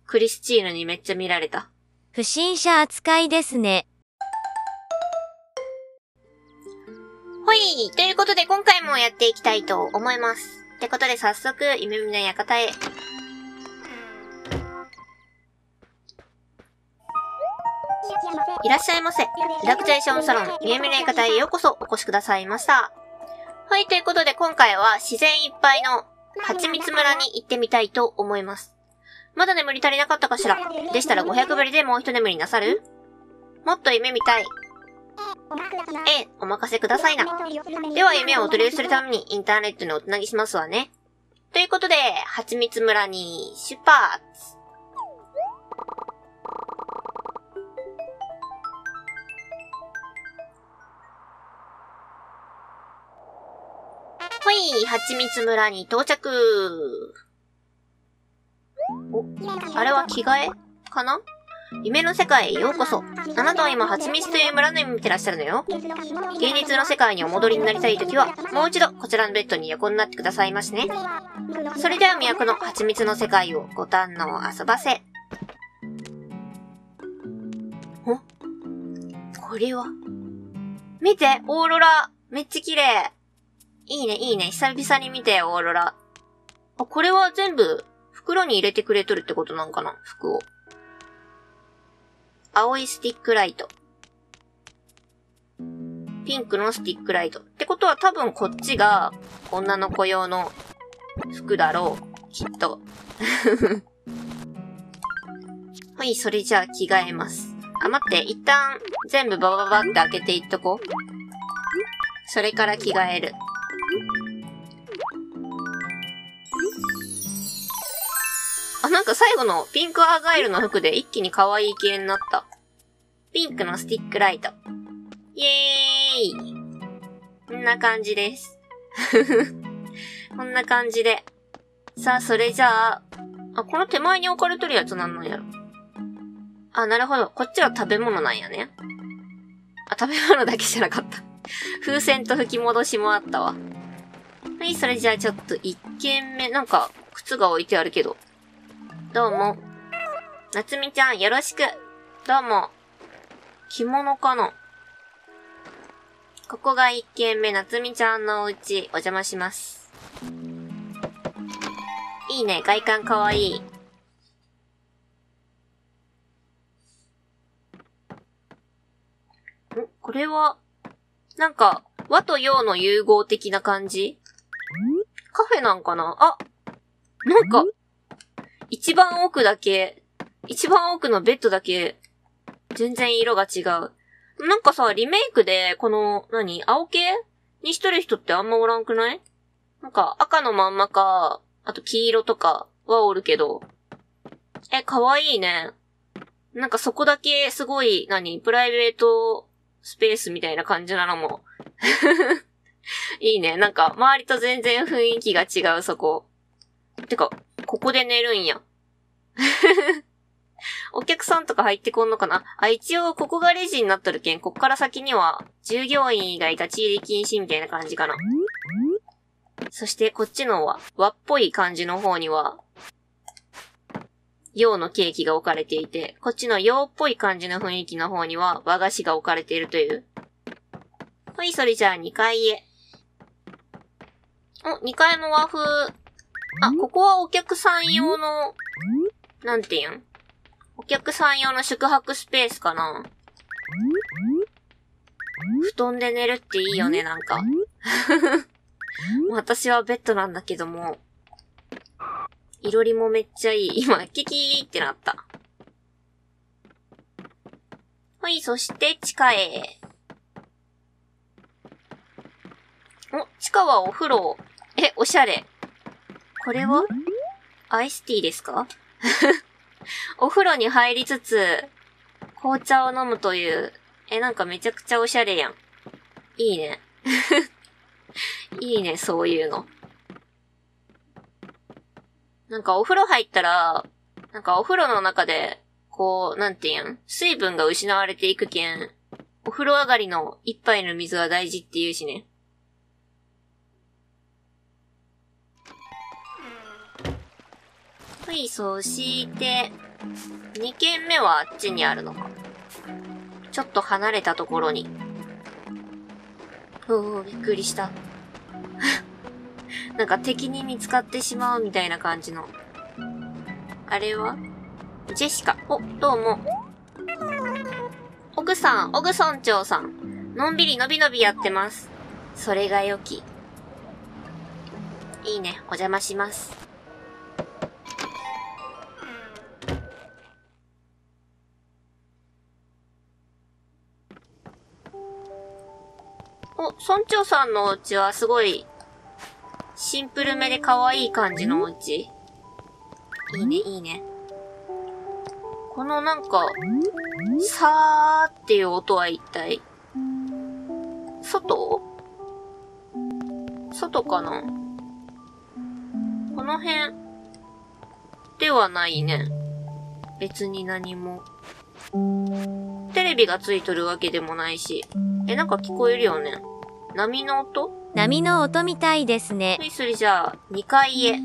クリスチーヌにめっちゃ見られた。 不審者扱いですね。 ほい、ということで今回もやっていきたいと思います。ってことで早速、夢見の館へ。いらっしゃいませ。リラクゼーションサロン、夢見の館へようこそお越しくださいました。はい、ということで今回は自然いっぱいの蜂蜜村に行ってみたいと思います。まだ眠り足りなかったかしら。でしたら500ぶりでもう一眠りなさる？もっと夢見たい。ええ、お任せくださいな。では夢をお取り寄せするためにインターネットにおつなぎしますわね。ということで、蜂蜜村に出発。ほい、蜂蜜村に到着。お、あれは着替えかな？夢の世界へようこそ。あなたは今、蜂蜜という村の夢見てらっしゃるのよ。現実の世界にお戻りになりたいときは、もう一度こちらのベッドに横になってくださいましね。それでは都の蜂蜜の世界をご堪能遊ばせ。これは。見て、オーロラ。めっちゃ綺麗。いいね、いいね。久々に見て、オーロラ。あ、これは全部、袋に入れてくれとるってことなんかな？服を。青いスティックライト。ピンクのスティックライト。ってことは多分こっちが女の子用の服だろう。きっと。はい、それじゃあ着替えます。あ、待って、一旦全部バババって開けていっとこう。それから着替える。あ、なんか最後のピンクアーガイルの服で一気に可愛い系になった。ピンクのスティックライト。イエーイ。こんな感じです。こんな感じで。さあ、それじゃあ、この手前に置かれとるやつなんなんやろ。あ、なるほど。こっちは食べ物なんやね。あ、食べ物だけじゃなかった。風船と吹き戻しもあったわ。はい、それじゃあちょっと一軒目、なんか、靴が置いてあるけど。どうも。なつみちゃん、よろしく。どうも。着物かな？ここが一軒目、なつみちゃんのお家、お邪魔します。いいね、外観かわいい。これは、なんか、和と洋の融合的な感じ？カフェなんかな？あ、なんか、一番奥のベッドだけ、全然色が違う。なんかさ、リメイクで、この、青系にしとる人ってあんまおらんくない？なんか赤のまんまか、あと黄色とかはおるけど。かわいいね。なんかそこだけすごい、プライベートスペースみたいな感じなのも。いいね。なんか周りと全然雰囲気が違うそこ。てか、ここで寝るんや。お客さんとか入ってこんのかな？一応ここがレジになっとるけん、こっから先には従業員以外立ち入り禁止みたいな感じかな。そしてこっちの和っぽい感じの方には、洋のケーキが置かれていて、こっちの洋っぽい感じの雰囲気の方には和菓子が置かれているという。はい、それじゃあ2階へ。2階も和風。ここはお客さん用の、なんていうん？お客さん用の宿泊スペースかな？布団で寝るっていいよね、なんか。私はベッドなんだけども、いろりもめっちゃいい。今、キキーってなった。はい、そして地下へ。地下はお風呂。おしゃれ。これはアイスティーですか？お風呂に入りつつ、紅茶を飲むという、なんかめちゃくちゃおしゃれやん。いいね。いいね、そういうの。なんかお風呂入ったら、なんかお風呂の中で、こう、なんていうん？水分が失われていくけん、お風呂上がりの一杯の水は大事って言うしね。 はい、そして、2軒目はあっちにあるのか。ちょっと離れたところに。おー、びっくりした。なんか敵に見つかってしまうみたいな感じの。あれはジェシカ。お、どうも。オグさん、オグ村長さん。のんびりのびのびやってます。それが良き。いいね、お邪魔します。お、村長さんのお家はすごい、シンプルめで可愛い感じのお家。いいね、いいね。このなんか、さーっていう音は一体、外かな？この辺ではないね。別に何も。テレビがついとるわけでもないし。なんか聞こえるよね。波の音？ 波の音みたいですね。 はい、それじゃあ、2階へ。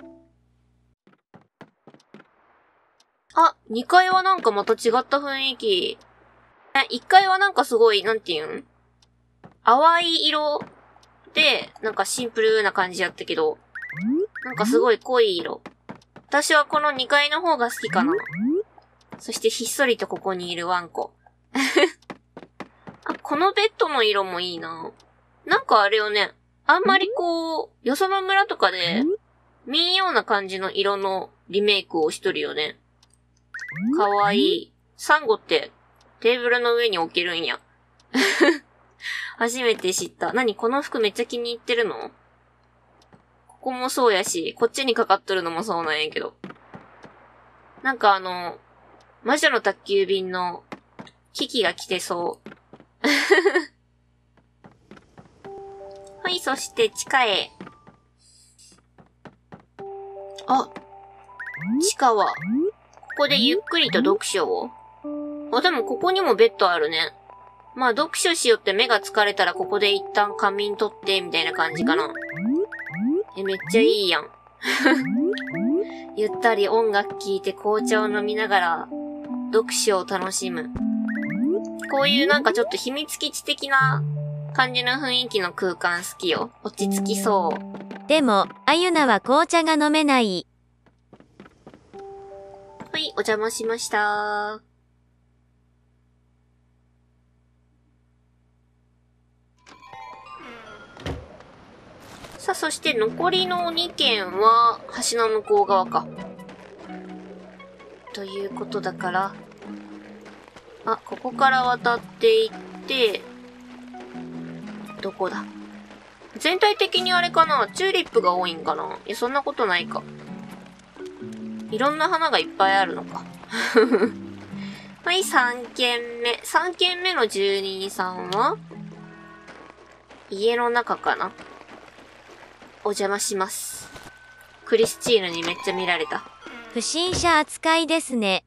あ、2階はなんかまた違った雰囲気。1階はなんかすごい、なんていうん？淡い色で、なんかシンプルな感じやったけど、なんかすごい濃い色。私はこの2階の方が好きかな。そしてひっそりとここにいるワンコ。あ、このベッドの色もいいな。なんかあれよね。あんまりこう、よその村とかで、見んような感じの色のリメイクをしとるよね。かわいい。サンゴってテーブルの上に置けるんや。初めて知った。何この服めっちゃ気に入ってるの？ここもそうやし、こっちにかかっとるのもそうなんやけど。なんか魔女の宅急便のキキが来てそう。はい、そして地下へ。あ、地下は、ここでゆっくりと読書を。あ、でもここにもベッドあるね。まあ読書しよって目が疲れたらここで一旦仮眠取って、みたいな感じかな。めっちゃいいやん。ゆったり音楽聴いて紅茶を飲みながら、読書を楽しむ。こういうなんかちょっと秘密基地的な感じの雰囲気の空間好きよ。落ち着きそう。 でも、あゆなは紅茶が飲めない。 はい、お邪魔しました。さあ、そして残りの2軒は橋の向こう側か。ということだから、あ、ここから渡っていって、どこだ？全体的にあれかな？チューリップが多いんかな？いや、そんなことないか。いろんな花がいっぱいあるのか。はい、3軒目。3軒目の住人さんは家の中かな？お邪魔します。クリスチーヌにめっちゃ見られた。 不審者扱いですね。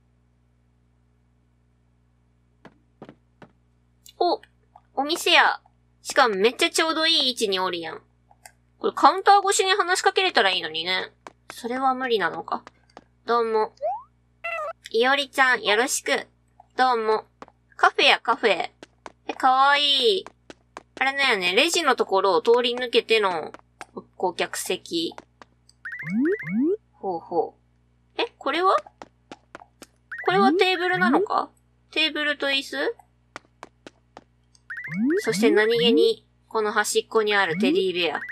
お店や。しかもめっちゃちょうどいい位置におるやん。これカウンター越しに話しかけれたらいいのにね。それは無理なのか。どうも。いおりちゃん、よろしく。どうも。カフェやカフェ。かわいい。あれだよね、レジのところを通り抜けての顧客席。ほうほう。これはテーブルなのか？テーブルと椅子？そして何気に、この端っこにあるテディベア。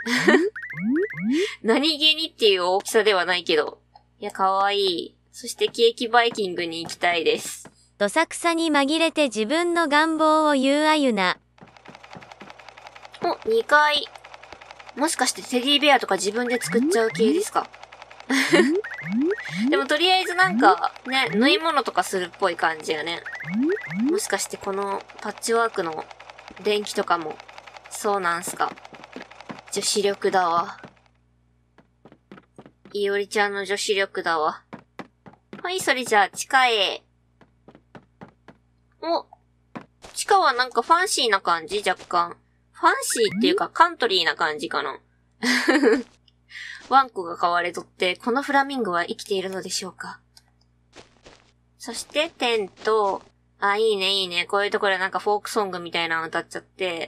何気にっていう大きさではないけど。いや、かわいい。そしてケーキバイキングに行きたいです。 どさくさに紛れて自分の願望を言うあゆな。 お、2階。もしかしてテディベアとか自分で作っちゃう系ですか？でもとりあえずなんか、ね、縫い物とかするっぽい感じやね。もしかしてこのパッチワークの電気とかも、そうなんすか。女子力だわ。いおりちゃんの女子力だわ。はい、それじゃあ地下へ。お、地下はなんかファンシーな感じ？若干。ファンシーっていうかカントリーな感じかな。 ワンコが飼われとって、このフラミンゴは生きているのでしょうか。そして、テント、いいねいいね。こういうところでなんかフォークソングみたいなの歌っちゃって、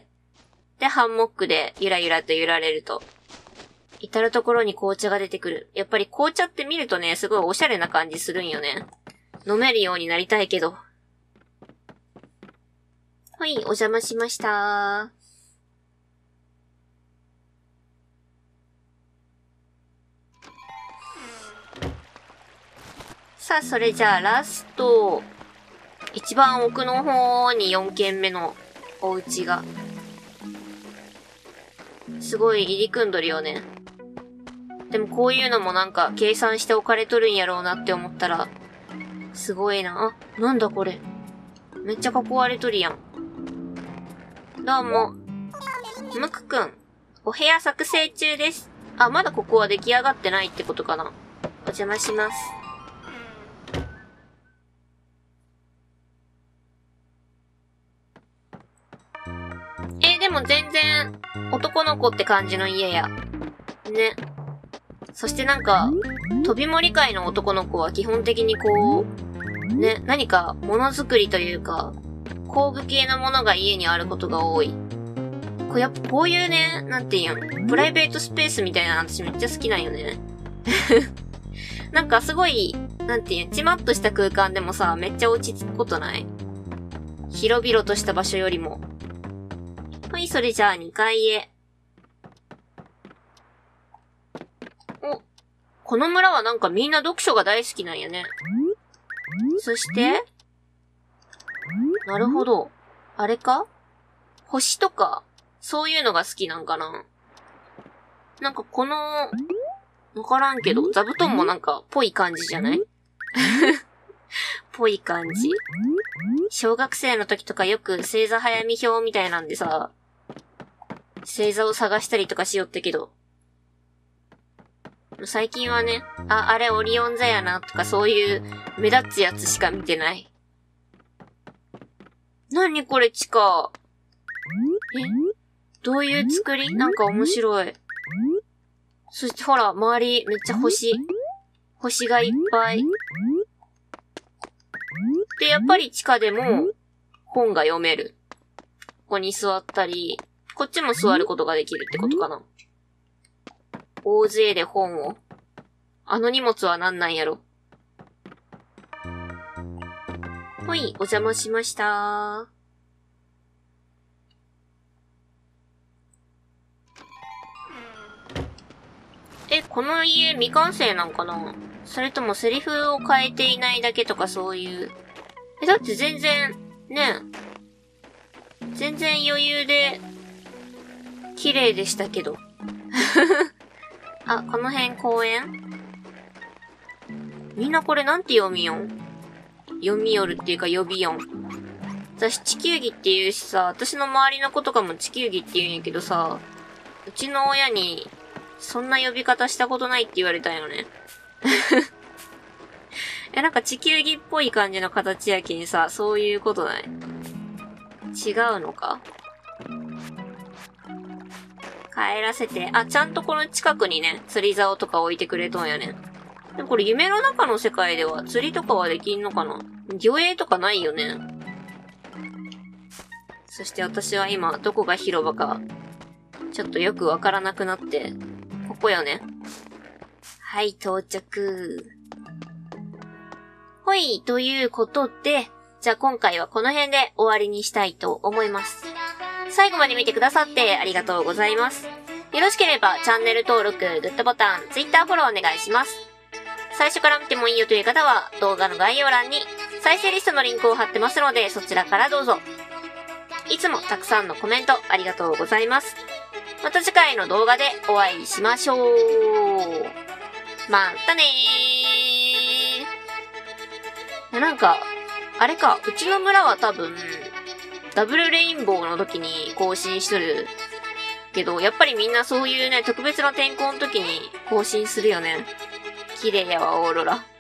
で、ハンモックでゆらゆらと揺られると、至るところに紅茶が出てくる。やっぱり紅茶って見るとね、すごいおしゃれな感じするんよね。飲めるようになりたいけど。はい、お邪魔しました。さあ、それじゃあラスト、一番奥の方に4軒目のお家が。すごい入り組んどるよね。でもこういうのもなんか計算して置かれとるんやろうなって思ったら、すごいな。なんだこれ。めっちゃ囲われとるやん。どうも。ムクくん、お部屋作成中です。まだここは出来上がってないってことかな。お邪魔します。でも全然男の子って感じの家や。ね。そしてなんか、飛び森界の男の子は基本的にこう、ね、何かものづくりというか、工具系のものが家にあることが多い。やっぱこういうね、なんていうん、プライベートスペースみたいなの私めっちゃ好きなんよね。なんかすごい、なんていうん、ちまっとした空間でもさ、めっちゃ落ち着くことない？広々とした場所よりも。はい、それじゃあ2階へ。この村はなんかみんな読書が大好きなんやね。そして、なるほど。あれか？星とか、そういうのが好きなんかな。なんかこの、わからんけど、座布団もなんか、ぽい感じじゃない？ぽい感じ。小学生の時とかよく星座早見表みたいなんでさ、星座を探したりとかしよったけど、最近はね、あれオリオン座やなとかそういう目立つやつしか見てない。なにこれ地下。どういう作り？なんか面白い。そしてほら、周りめっちゃ星がいっぱい。で、やっぱり地下でも本が読める。ここに座ったり、こっちも座ることができるってことかな。大勢で本を。あの荷物は何なんやろ。ほい、お邪魔しました。この家未完成なんかな？それともセリフを変えていないだけとかそういう。だって全然、ね。全然余裕で、綺麗でしたけど。この辺公園？みんなこれなんて読みよん？読みよるっていうか呼びよん。私地球儀って言うしさ、私の周りの子とかも地球儀って言うんやけどさ、うちの親に、そんな呼び方したことないって言われたよね。なんか地球儀っぽい感じの形やけんさ、そういうことない？違うのか？帰らせて。ちゃんとこの近くにね、釣り竿とか置いてくれとんやね。でもこれ夢の中の世界では釣りとかはできんのかな？魚影とかないよね。そして私は今どこが広場か、ちょっとよくわからなくなって、ここよね。はい、到着。ほい、ということで、じゃあ今回はこの辺で終わりにしたいと思います。最後まで見てくださってありがとうございます。よろしければチャンネル登録、グッドボタン、Twitter フォローお願いします。最初から見てもいいよという方は動画の概要欄に再生リストのリンクを貼ってますのでそちらからどうぞ。いつもたくさんのコメントありがとうございます。また次回の動画でお会いしましょう。またねー。なんか、あれか、うちの村は多分、ダブルレインボーの時に更新しとるけど、やっぱりみんなそういうね、特別な天候の時に更新するよね。綺麗やわ、オーロラ。